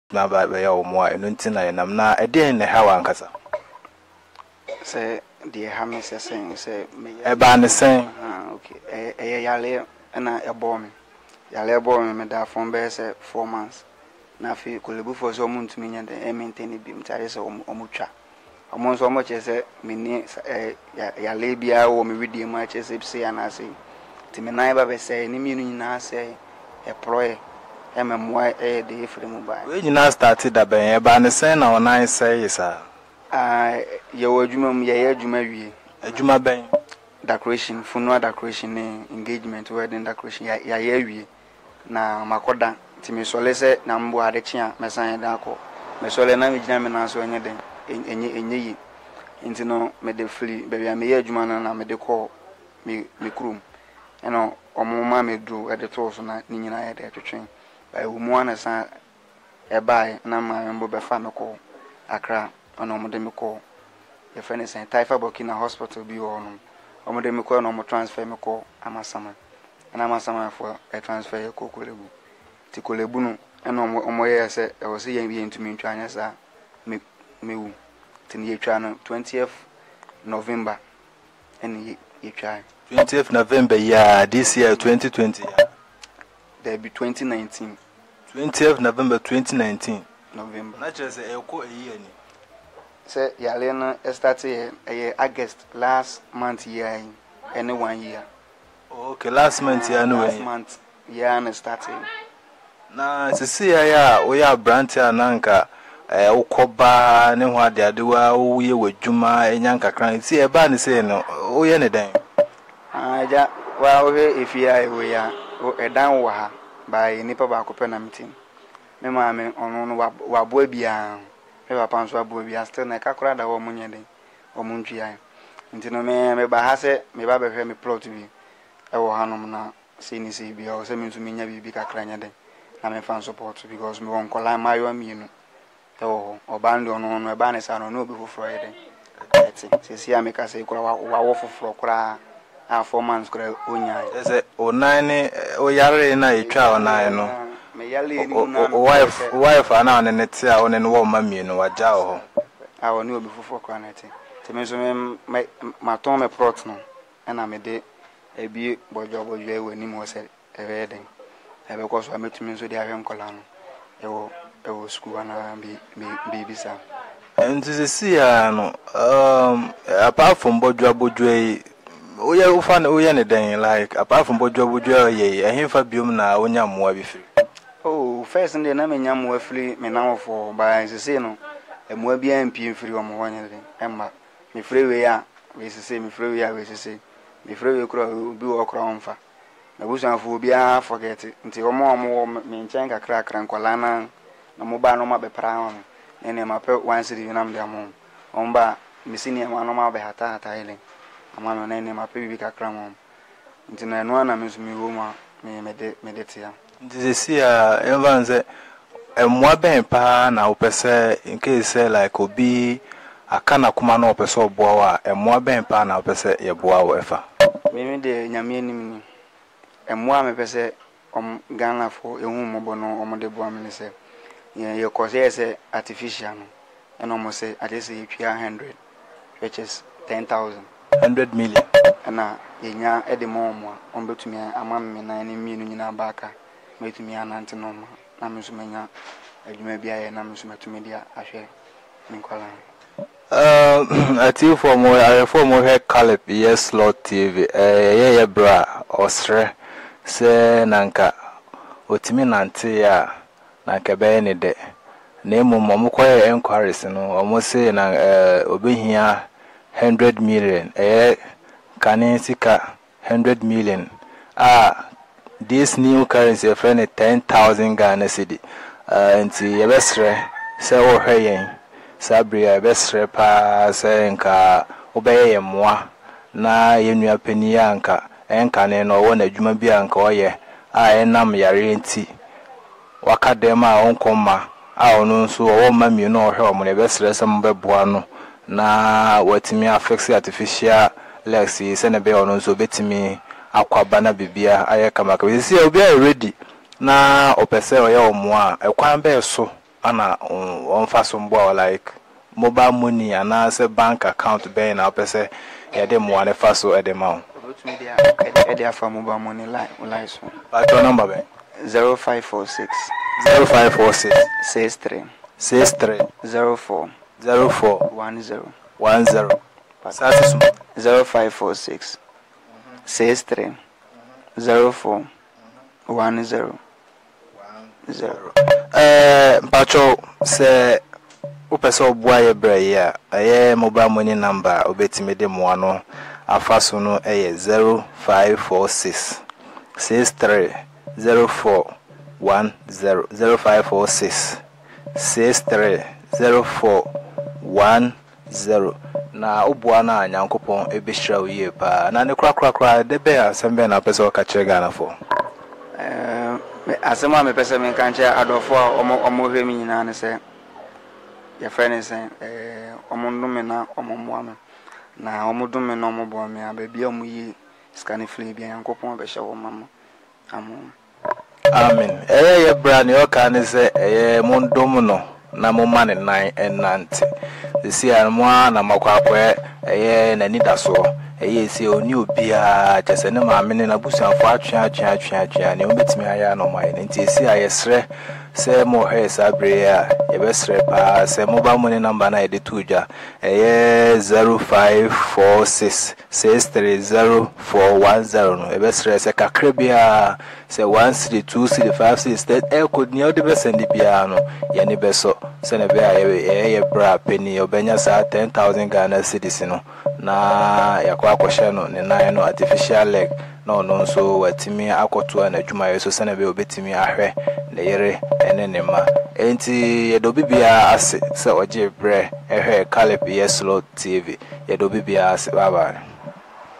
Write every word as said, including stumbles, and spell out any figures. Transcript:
na ba be ya omo a eno nti na yenam na e den ne ha wankasa say the hamis say say me e ba ne sen ah okay e yale na e bo me yale bo me me da fon be say four months na fi kolebu for so mu ntumi nya den e maintain bi mtare say omo twa omo so omo che say me ni yale bia wo me widie ma che say say ana say ti me nan ba be say ni mi nyina say e proye e me moa e de free mu ba we nyina started da ben e ba ne sen na onan say isa ah ye wo adwuma mu ye ye adwuma wie adwuma ben decoration funeral decoration engagement wedding decoration ya ya ye wie na makoda ti me sole se na mbo ade chia me san da ko me sole na me gina me na so enye den enye enye yi nti no me de free be bia me ye adwuma na na me de ko me me krum eno omo ma me do e de to so na ni nyina ye de twetwen ba wo mu ana san e bai na ma mbo be fa me ko Accra ono mo de me ko ye friend say Taifa Burkina hospital bi wo no omo de me ko no mo transfer me ko Amasama na Amasama for a transfer ye ko Kolebu ti Kolebu no eno omo ye se e wo se ye bi ntumi ntwa anya sa me mewu ti ne ye twa no twentieth November eni ye twa twentieth November yeah this year twenty twenty yeah there be twenty nineteen twentieth November twenty nineteen November na che se e ko eyi ani say yale na started eh August last month year any one year okay last month year no last month year na started na sisi ya ya o ya branch ananka eh ukoba ne ho ade adewa wo ye wadwuma enya nkakran ti e ba ne se no o ye ne dan ah ja wa o he ifia e we ya o edan wo ha ba nipa ba ko pe na meeting me ma me onu no wa bo bia me ba panso abo bia still na kakura da wo munye den wo muntwia nti no me me ba ha se me ba be hwe me plot bi e wo hanom na se ni se bia o se me ntu menya bibi kakra nya den na me fan support because me won kola mayo mienu e wo obando no no e ba ne sa no no obi foforo ye den eti se se ya me ka se kura wa wo foforo kura a four months kura onya ese o nine o yare na etwa o nine no me yale ni na wife wife ana one ne te a one ne wo ma mienu waja ho a woni obi foforo kura na eti te me so me ma ton me prot no na me de ebi bojo bojo e wani mo se e we den e be ko so ametumi so de ahwe nkola no e wo e wo school na bi bi bisa nti se si ya no um apart from bojo bojo e oye wo fa na oye ne den like apart from bojo bojo ye ehimfa biom na onya moa bi firi oh first day na me nya moa firi me na wofo ba sese no e moa bi an pie firi o mo wonye den emma me firi we ya we sese me firi we ya we sese me firi we kro bi wo kro onfa na busanfo bi a forget nti o mo mo me nchen kakra kra nkola na na mo ba no ma be pra no ene ma pe one city na me amo on ba me sini ma no ma be hata hata ile ama no ene ma pe bi kakra mo nti na no na me so mi wo ma me me de me de tia nti se ya evanze emwa ben pa na opese in case like obi akana kuma na opese oboa wa emwa ben pa na opese ye boa wo efa me me de nyame anim ni emwa me pese om Ghana fo ehun mo bono om de boa me se ye ko se se artificial no eno mo se ade se yetwa one hundred which is ten thousand one hundred million na yenya e de mo mo om betumi ama me na ni mi no nyina baka metumi anante no na me so menya adwuma bia ye na me so metumi dia ahwe min kwala um ati for mo I for mo he Caleb Yeslord T V eh ye ye bra osre se nanka otimi nante ya nanka be ne de na emu mo koye enquiries no omo se na obehia one hundred million eh kanin sika one hundred million ah this new currency friend ten thousand Ghana cedi uh nti ye besre se wo hweyen sabria ye besre pa se nka obeye ye moa na ye nua pani anka enka ne no wo na adwuma bi anka oye a enam yare nti wakadem a onkoma a onu nso wo ma mi no hwe omo ne besre se mbeboa no na watimi affix artificial legs se ne be onu nso betimi akwaba na bibia aye kama ka sisi obi are ready na opese oye omo a ekwan be so ana on faso mbo like mobile money and as a bank account be na pese ya de mo ane faso e de ma obetumi dia e dia fa mobile money line line so but your number be zero five four six zero five four six six three six three zero four zero four one zero one zero zero five four six six three zero four one zero zero. Eh, Pacho se upese obua ye bre ya aye mobile money number obetimi de mo ano afaso no eye zero five four six six three zero four one zero zero five four six six three zero four one zero na obua na nyankopon ebehira oye pa na ne kra kra kra de be asembe na pese o ka kire Ghana for eh asema me pese me kan kire adofo omo omo hwe mi nyina ne se ya friend say eh omo ndume na omo moame na omo dume na omo bo me abia omo yi scan free bia yankopon be hye wo mama amen amen eh ye bra ne o ka ne se eh mondom no na mo mane nine enante esi anmo na makwakwe eh na nidaso eh esi oni obia chese ne ma mene na busuafo atwe atwe atwe atwe ne o betimi aya no mai nti esi ayesre se mo he sabre ya ye besre pa se mobile money number na ede tuja eh zero five four six six three zero four one zero no e besre se kakre bia se one three two three five six that e code ni o de besend bia no ye ne beso se ne bia ye ye bra penny obenya sa ten thousand Ghana cedis no na yakwa akwhye no ne nan no artificial leg no no so watimi akoto na adwuma yeso se ne bia obetimi ahwe ne yere ene ne ma enti ye do bibia ase se oje bre ehwe Caleb Yeslord T V ye do bibia ase bye bye.